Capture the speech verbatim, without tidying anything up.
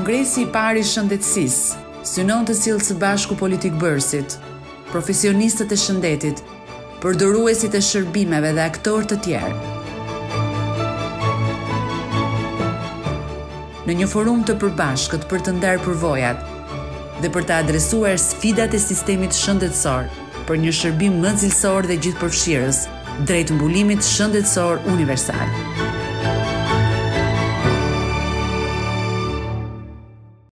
Kongresi i parë i shëndetësisë, synon të sjellë së bashku politikbërësit, profesionistët e shëndetit, përdoruesit e shërbimeve dhe aktorë të tjerë. Në një forum të përbashkët për të ndarë përvojat dhe për të adresuar sfidat e sistemit shëndetësor për një shërbim më cilësor dhe gjithëpërfshirës drejt mbulimit shëndetësor universal.